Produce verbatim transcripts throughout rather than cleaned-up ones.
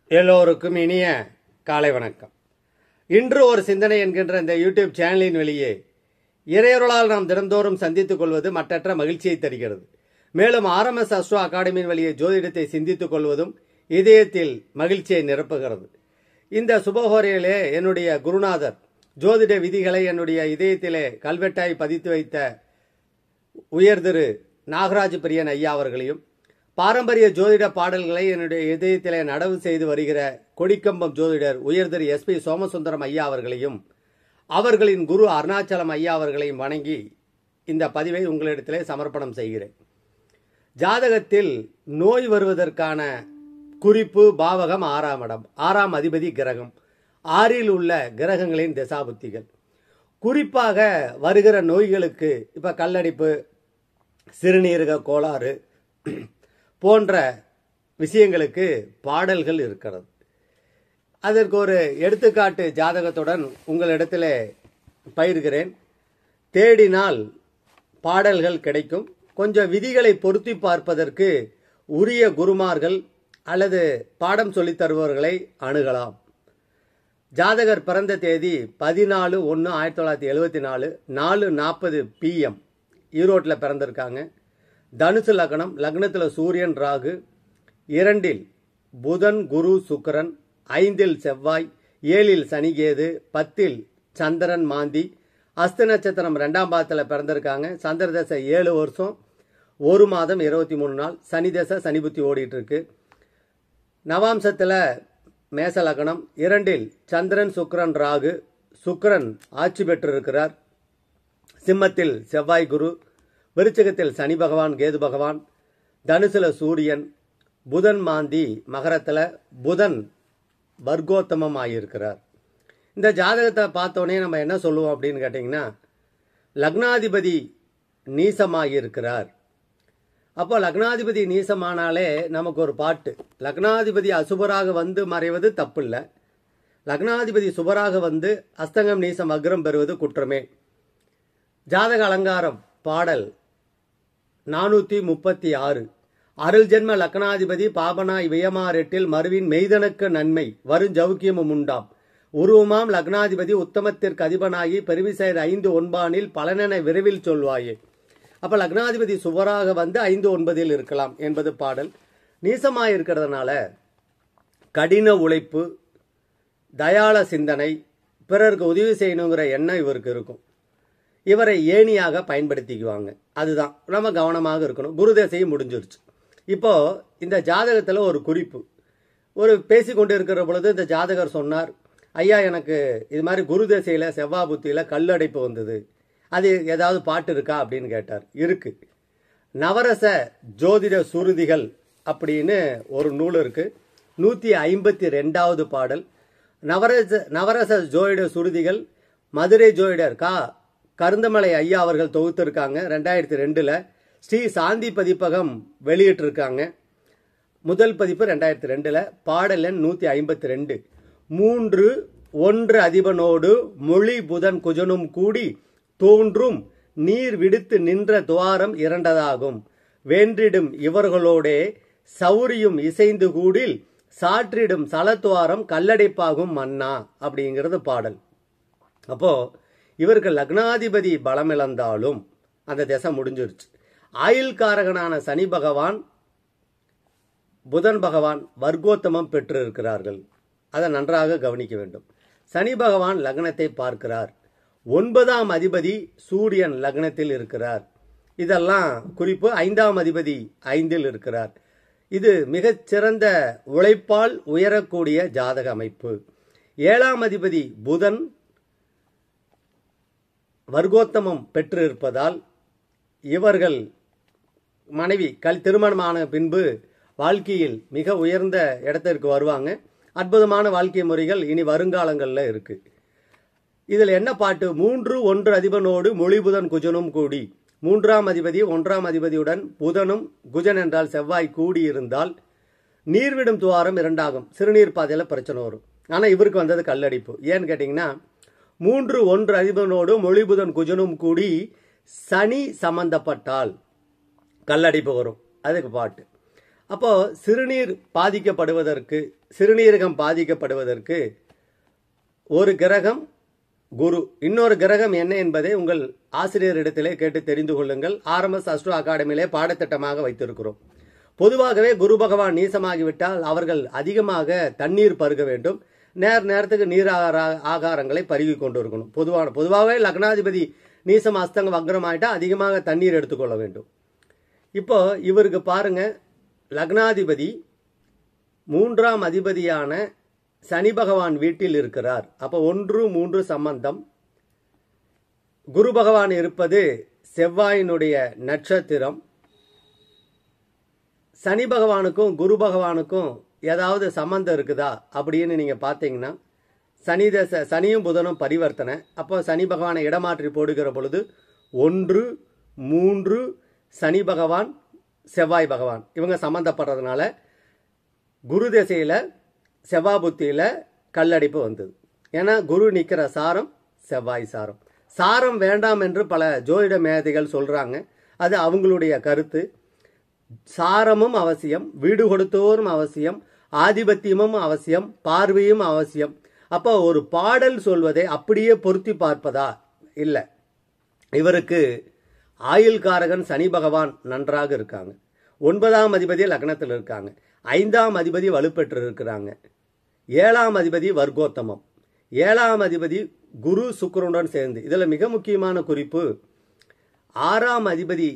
எல்லோருக்கும் இனிய காலை வணக்கம். இன்று ஒரு சிந்தனை என்கின்ற இந்த யூடியூப் சேனலின் வெளியே இறையொருளால் நாம் தினந்தோறும் சந்தித்துக் கொள்வது மற்றற்ற மகிழ்ச்சியை தருகிறது. மேலும் ஆர்எம்எஸ் அஸ்ட்ரோ அகாடமியின் வழியே ஜோதிடத்தை சிந்தித்துக் கொள்வதும் இதயத்தில் மகிழ்ச்சியை நிரப்புகிறது. இந்த சுபஹோரையிலே என்னுடைய குருநாதர் ஜோதிட விதிகளை என்னுடைய இதயத்திலே கல்வெட்டாய் பதித்து வைத்த உயர் திரு நாகராஜ பிரியன் ஐயா அவர்களையும், பாரம்பரிய ஜோதிட பாடல்களை என்னுடைய இதயத்திலே நடவு செய்து வருகிற கொடிக்கம்பம் ஜோதிடர் உயர் திரு எஸ் பி சோமசுந்தரம் ஐயா அவர்களையும், அவர்களின் குரு அருணாச்சலம் ஐயா அவர்களையும் வணங்கி இந்த பதிவை உங்களிடத்திலே சமர்ப்பணம் செய்கிறேன். ஜாதகத்தில் நோய் வருவதற்கான குறிப்பு பாவகம் ஆறாம் இடம், ஆறாம் அதிபதி கிரகம், ஆறில் உள்ள கிரகங்களின் திசாபுத்திகள். குறிப்பாக வருகிற நோய்களுக்கு இப்ப கல்லடிப்பு, சிறுநீரக கோளாறு போன்ற விஷயங்களுக்கு பாடல்கள் இருக்கிறது. அதற்கு ஒரு எடுத்துக்காட்டு ஜாதகத்துடன் உங்களிடத்திலே பயிர்கிறேன். தேடினால் பாடல்கள் கிடைக்கும். கொஞ்சம் விதிகளை பொருத்தி பார்ப்பதற்கு உரிய குருமார்கள் அல்லது பாடம் சொல்லித் தருபவர்களை அணுகலாம். ஜாதகர் பிறந்த தேதி பதினாலு ஒன்று ஆயிரத்தி தொள்ளாயிரத்தி எழுபத்தி நாலு நாலு நாற்பது பிஎம் ஈரோட்டில் பிறந்திருக்காங்க. தனுசு லக்னம், லக்னத்தில் சூரியன் ராகு, இரண்டில் புதன் குரு சுக்கிரன், ஐந்தில் செவ்வாய், ஏழில் சனிகேது, பத்தில் சந்திரன் மாந்தி, அஸ்த நட்சத்திரம் ரெண்டாம் பாதத்தில் பிறந்திருக்காங்க. சந்திர தசை ஏழு வருஷம் ஒரு மாதம் இருபத்தி மூணு நாள், சனி தசை சனி புத்தி ஓடிட்டு இருக்கு. நவாம்சத்தில் மேச லக்னம், இரண்டில் சந்திரன் சுக்கிரன் ராகு, சுக்கிரன் ஆட்சி பெற்றிருக்கிறார். சிம்மத்தில் செவ்வாய் குரு, விருச்சிகத்தில் சனி பகவான் கேது பகவான், தனுசுல சூரியன், புதன் மாந்தி, மகரத்தில் புதன் வர்க்கோத்தமம் ஆகியிருக்கிறார். இந்த ஜாதகத்தை பார்த்தோன்னே நம்ம என்ன சொல்லுவோம் அப்படின்னு கேட்டிங்கன்னா, லக்னாதிபதி நீசமாகியிருக்கிறார். அப்போ லக்னாதிபதி நீசமானாலே நமக்கு ஒரு பாட்டு, லக்னாதிபதி அசுபராக வந்து மறைவது தப்பு இல்லை, லக்னாதிபதி சுபராக வந்து அஸ்தங்கம் நீசம் அக்ரம் பெறுவது குற்றமே. ஜாதக அலங்காரம் பாடல் நானூற்றி முப்பத்தி ஆறு. அருள் ஜென்ம லக்னாதிபதி பாபனாய் வியமாரெட்டில் மருவின் மெய்தனுக்கு நன்மை வருஞ்சவுக்கியமும் உண்டாம். உருவமாம் லக்னாதிபதி உத்தமத்திற்கு அதிபனாகி பெருவிசைர் ஐந்து ஒன்பானில் பலனென விரைவில் சொல்வாயே. அப்ப லக்னாதிபதி சுவராக வந்து ஐந்து ஒன்பதில் இருக்கலாம் என்பது பாடல். நீசமாய் இருக்கிறதுனால கடின உழைப்பு, தயாள சிந்தனை, பிறருக்கு உதவி செய்யணுங்கிற எண்ணம் இவருக்கு இருக்கும். இவரை ஏணியாக பயன்படுத்திக்குவாங்க. அதுதான் நம்ம கவனமாக இருக்கணும். குருதசையும் முடிஞ்சிருச்சு. இப்போ இந்த ஜாதகத்தில் ஒரு குறிப்பு, ஒரு பேசி கொண்டு இருக்கிற பொழுது இந்த ஜாதகர் சொன்னார், ஐயா எனக்கு இது மாதிரி குருதசையில் செவ்வாய் புத்தியில் கல்லடைப்பு வந்தது, அது ஏதாவது பாட்டு இருக்கா அப்படின்னு கேட்டார். இருக்கு. நவரச ஜோதிட சுருதிகள் அப்படின்னு ஒரு நூல் இருக்கு. நூற்றி ஐம்பத்தி ரெண்டாவது பாடல் நவரச நவரச ஜோதிட சுருதிகள். மதுரை ஜோதிடர் கா கருந்தமலை ஐயா அவர்கள் தொகுத்திருக்காங்க. ரெண்டாயிரத்தி ரெண்டுல ஸ்ரீ சாந்தி பதிப்பகம் வெளியிட்டிருக்காங்க. முதல் பதிப்பு ரெண்டாயிரத்தி ரெண்டுல. பாடல் எண் நூத்தி ஐம்பத்தி ரெண்டு. மூன்று ஒன்று அதிபனோடு மொழி புதன் குஜனும் கூடி தோன்றும் நீர் விடுத்து நின்ற துவாரம் இரண்டதாகும். வென்றிடும் இவர்களோடே சௌரியும் இசைந்து கூடில் சாற்றிடும் சலத்துவாரம் கல்லடைப்பாகும் மன்னா அப்படிங்கிறது பாடல். அப்போ இவர்கள் லக்னாதிபதி பலம் இழந்தாலும் அந்த திசை முடிஞ்சிருச்சு. ஆயுள் காரகனான சனி பகவான், புதன் பகவான் வர்க்கோத்தமம் பெற்று இருக்கிறார்கள். அதை நன்றாக கவனிக்க வேண்டும். சனி பகவான் லக்னத்தை பார்க்கிறார். ஒன்பதாம் அதிபதி சூரியன் லக்னத்தில் இருக்கிறார். இதெல்லாம் குறிப்பு. ஐந்தாம் அதிபதி ஐந்தில் இருக்கிறார். இது மிகச்சிறந்த உழைப்பால் உயரக்கூடிய ஜாதக அமைப்பு. ஏழாம் அதிபதி புதன் வர்க்கோத்தமம் பெற்று இருப்பதால் இவர்கள் மனைவி கல் திருமணமான பின்பு வாழ்க்கையில் மிக உயர்ந்த இடத்திற்கு வருவாங்க. அற்புதமான வாழ்க்கை முறைகள் இனி வருங்காலங்களில் இருக்கு. இதில் என்ன பாட்டு? மூன்று ஒன்று அதிபனோடு மொழி புதன் குஜனும் கூடி. மூன்றாம் அதிபதி ஒன்றாம் அதிபதியுடன் புதனும், குஜன் என்றால் செவ்வாய் கூடி இருந்தால் நீர்விடும் துவாரம் இரண்டாகும். சிறுநீர் பாதையில் பிரச்சனை வரும். ஆனால் இவருக்கு வந்தது கல்லடிப்பு. ஏன்னு கேட்டிங்கன்னா, மூன்று ஒன்று அதிபனோடு மொழி புதன் குஜனும் கூடி சனி சம்பந்தப்பட்டால் கல்லடிப்பு வரும். அதுக்கு பாட்டு. அப்போ சிறுநீர் பாதிக்கப்படுவதற்கு சிறுநீரகம் பாதிக்கப்படுவதற்கு ஒரு கிரகம் குரு, இன்னொரு கிரகம் என்ன என்பதை உங்கள் ஆசிரியரிடத்திலே கேட்டு தெரிந்து கொள்ளுங்கள். ஆர்எம்எஸ் அஸ்ட்ரோ அகாடமியிலே பாடத்திட்டமாக வைத்திருக்கிறோம். பொதுவாகவே குரு பகவான் நீசமாகிவிட்டால் அவர்கள் அதிகமாக தண்ணீர் பருக வேண்டும். நேர நேரத்துக்கு நீர் ஆகாரங்களை பருகி கொண்டு இருக்கணும். பொதுவான பொதுவாகவே லக்னாதிபதி நீசம் அஸ்தங்க வக்ரம் ஆயிட்டா அதிகமாக தண்ணீர் எடுத்துக்கொள்ள வேண்டும். இப்போ இவருக்கு பாருங்க, லக்னாதிபதி மூன்றாம் அதிபதியான சனி பகவான் வீட்டில் இருக்கிறார். அப்போ ஒன்று மூன்று சம்பந்தம். குரு பகவான் இருப்பது செவ்வாயினுடைய நட்சத்திரம். சனி பகவானுக்கும் குரு பகவானுக்கும் ஏதாவது சம்பந்தம் இருக்குதா அப்படின்னு நீங்க பார்த்தீங்கன்னா, சனி தசை சனியும் புதனும் பரிவர்த்தனை. அப்போ சனி பகவானை இடமாற்றி போடுகிற பொழுது ஒன்று மூன்று சனி பகவான் செவ்வாய் பகவான் இவங்க சம்பந்தப்படுறதுனால குரு திசையில செவ்வாய் புத்தியில கல்லடிப்பு வந்தது. ஏன்னா குரு நிற்கிற சாரம் செவ்வாய் சாரம். சாரம் வேண்டாம் என்று பல ஜோதிட மேதைகள் சொல்றாங்க. அது அவங்களுடைய கருத்து. சாரமும் அவசியம், வீடு கொடுத்தோரும் அவசியம், ஆதிபத்தியமும் அவசியம், பார்வையும் அவசியம். அப்போ ஒரு பாடல் சொல்வதை அப்படியே பொருத்தி பார்ப்பதா? இல்லை. இவருக்கு ஆயுள்காரகன் சனி பகவான் நன்றாக இருக்காங்க. ஒன்பதாம் அதிபதி லக்னத்தில் இருக்காங்க. ஐந்தாம் அதிபதி வலுப்பெற்று இருக்கிறாங்க. ஏழாம் அதிபதி வர்க்கோத்தமம். ஏழாம் அதிபதி குரு சுக்கிரனுடன் சேர்ந்து. இதுல மிக முக்கியமான குறிப்பு, ஆறாம் அதிபதி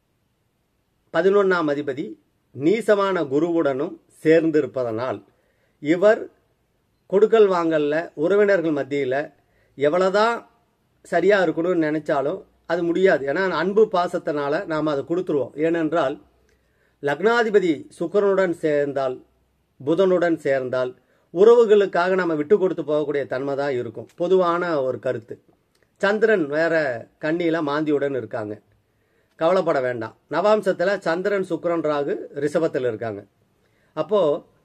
பதினொன்னாம் அதிபதி நீசமான குருவுடனும் சேர்ந்திருப்பதனால் இவர் கொடுக்கல் வாங்கல்ல உறவினர்கள் மத்தியில் எவ்வளவுதான் சரியா இருக்கணும்னு நினைச்சாலும் அது முடியாது. ஏன்னா அன்பு பாசத்தினால நாம் அதை கொடுத்துருவோம். ஏனென்றால் லக்னாதிபதி சுக்கிரனுடன் சேர்ந்தால் புதனுடன் சேர்ந்தால் உறவுகளுக்காக நம்ம விட்டு கொடுத்து போகக்கூடிய தன்மை தான் இருக்கும். பொதுவான ஒரு கருத்து. சந்திரன் வேற கண்ணியில மாந்தியுடன் இருக்காங்க, கவலைப்பட வேண்டாம். நவாம்சத்தில் சந்திரன் சுக்கிரன் ராகு ரிஷபத்தில் இருக்காங்க. அப்போ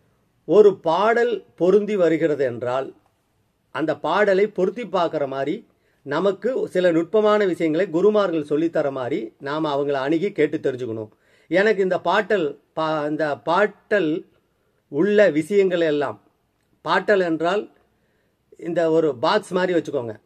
ஒரு பாடல் பொருந்தி வருகிறது என்றால் அந்த பாடலை பொருத்தி பார்க்குற மாதிரி நமக்கு சில நுட்பமான விஷயங்களை குருமார்கள் சொல்லித்தர மாதிரி நாம் அவங்கள அணுகி கேட்டு தெரிஞ்சுக்கணும். எனக்கு இந்த பாட்டல் பா இந்த பாட்டல் உள்ள விஷயங்கள் எல்லாம், பாட்டல் என்றால் இந்த ஒரு பாக்ஸ் மாதிரி வச்சுக்கோங்க,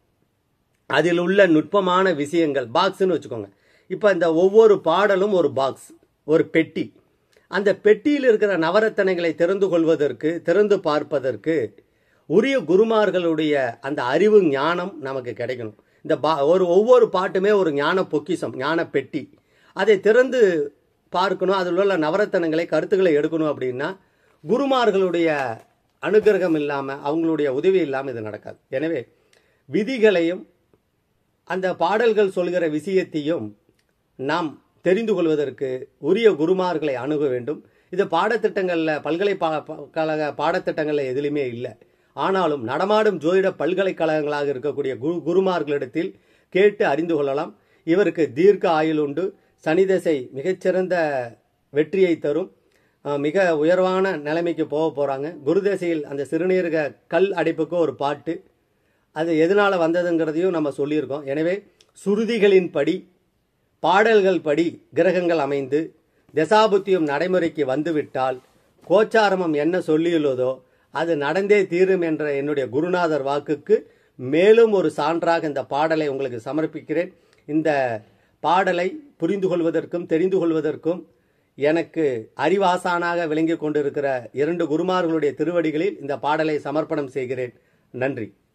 அதில் உள்ள நுட்பமான விஷயங்கள் பாக்ஸ்ன்னு வச்சுக்கோங்க. இப்போ இந்த ஒவ்வொரு பாடலும் ஒரு பாக்ஸ், ஒரு பெட்டி. அந்த பெட்டியில் இருக்கிற நவரத்தனைகளை திறந்து கொள்வதற்கு, திறந்து பார்ப்பதற்கு உரிய குருமார்களுடைய அந்த அறிவு ஞானம் நமக்கு கிடைக்கணும். இந்த பா ஒரு ஒவ்வொரு பாட்டுமே ஒரு ஞான பொக்கிஷம், ஞான பெட்டி. அதை திறந்து பார்க்கணும், அதில் உள்ள நவரத்தனங்களை கருத்துக்களை எடுக்கணும். அப்படின்னா குருமார்களுடைய அனுகிரகம் இல்லாமல், அவங்களுடைய உதவி இல்லாமல் இது நடக்காது. எனவே விதிகளையும் அந்த பாடல்கள் சொல்கிற விஷயத்தையும் நாம் தெரிந்து கொள்வதற்கு உரிய குருமார்களை அணுக வேண்டும். இது பாடத்திட்டங்களில், பல்கலைக்கழக பாடத்திட்டங்களில் எதிலுமே இல்லை. ஆனாலும் நடமாடும் ஜோதிட பல்கலைக்கழகங்களாக இருக்கக்கூடிய குரு குருமார்களிடத்தில் கேட்டு அறிந்து கொள்ளலாம். இவருக்கு தீர்க்க ஆயுள் உண்டு. சனி தசை மிகச்சிறந்த வெற்றியை தரும். மிக உயர்வான நிலைமைக்கு போக போகிறாங்க. குரு தசையில் அந்த சிறுநீரக கல் அடைப்புக்கு ஒரு பாட்டு, அது எதனால் வந்ததுங்கிறதையும் நம்ம சொல்லியிருக்கோம். எனவே சுருதிகளின் படி, பாடல்கள் படி கிரகங்கள் அமைந்து தசாபுத்தியும் நடைமுறைக்கு வந்துவிட்டால் கோச்சாரமம் என்ன சொல்லியுள்ளதோ அது நடந்தே தீரும் என்ற என்னுடைய குருநாதர் வாக்குக்கு மேலும் ஒரு சான்றாக இந்த பாடலை உங்களுக்கு சமர்ப்பிக்கிறேன். இந்த பாடலை புரிந்து கொள்வதற்கும் தெரிந்து கொள்வதற்கும் எனக்கு அறிவாசானாக விளங்கி கொண்டிருக்கிற இரண்டு குருமார்களுடைய திருவடிகளில் இந்த பாடலை சமர்ப்பணம் செய்கிறேன். நன்றி.